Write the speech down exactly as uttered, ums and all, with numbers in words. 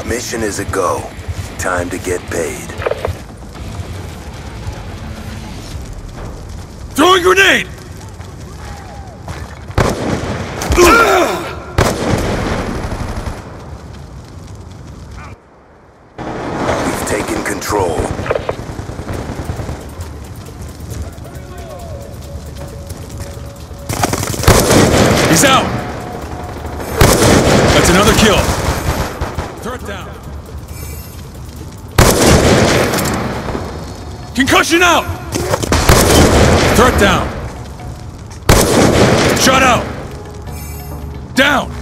Mission is a go. Time to get paid. Throwing grenade! We've taken control. He's out! That's another kill. Threat down. Concussion out! Threat down. Shot out. Down.